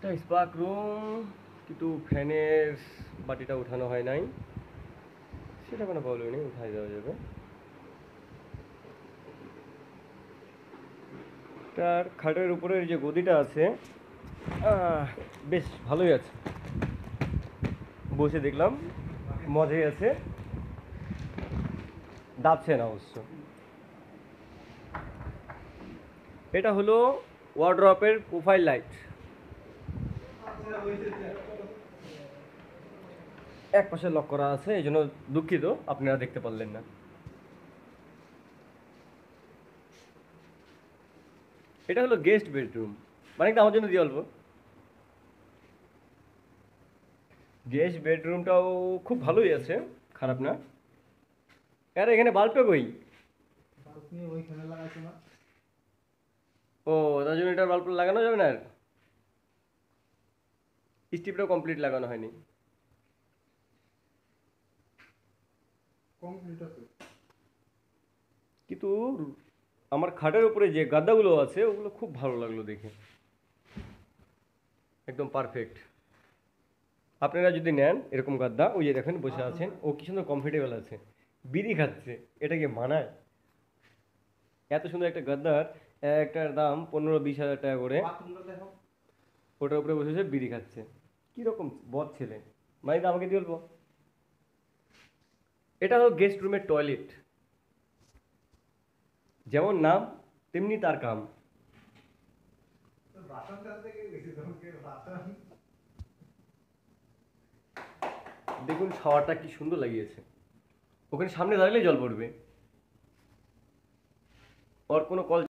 এটা spark room, কিন্তু ফ্যানের বাটিটা উঠানো হয় নাই, সেটা কোনো প্রবলেম নেই, উঠাই দেওয়া যাবে। তার খাটের উপরের যে গদিটা আছে বেশ ভালোই আছে, বসে দেখলাম মজাই আছে, দাবছে না অবশ্য। এটা হলো ওয়ার্ড্রপের প্রোফাইল লাইট, এক পাশে লক করা আছে, এই জন্য দুঃখিত আপনারা দেখতে পারলেন না। এটা হলো গেস্ট বেডরুম, মানে আমার জন্য দিয়ে অল্প। গেস্ট বেডরুমটাও খুব ভালোই আছে, খারাপ না। আরে এখানে বাল্বটা কই? ও, তার জন্য এটা বাল্ব লাগানো যাবে না, আর স্টিপটাও কমপ্লিট লাগানো হয়নি। কিন্তু আমার খাটের উপরে যে গাদ্দাগুলো আছে ওগুলো খুব ভালো লাগলো দেখে, একদম পারফেক্ট। আপনারা যদি নেন এরকম গাদ্দা, ওই যে দেখেন বসে আছেন, ও কি সুন্দর কমফোর্টেবল আছে, বিড়ি খাচ্ছে, এটা কি মানায়? এত সুন্দর একটা গাদ্দার একটার দাম 15-20 হাজার টাকা করে, ওটার উপরে বসে বসে বিড়ি খাচ্ছে, কিরকম বদ ছেলে! মানে আমাকে দিয়ে বলবো। এটা হলো গেস্ট রুমের টয়লেট, যেমন নাম তেমনি তার কাম। দেখুন শাওয়ারটা কি সুন্দর লাগিয়েছে, ওখানে সামনে দাঁড়ালেই জল পড়বে, ওর কোনো কল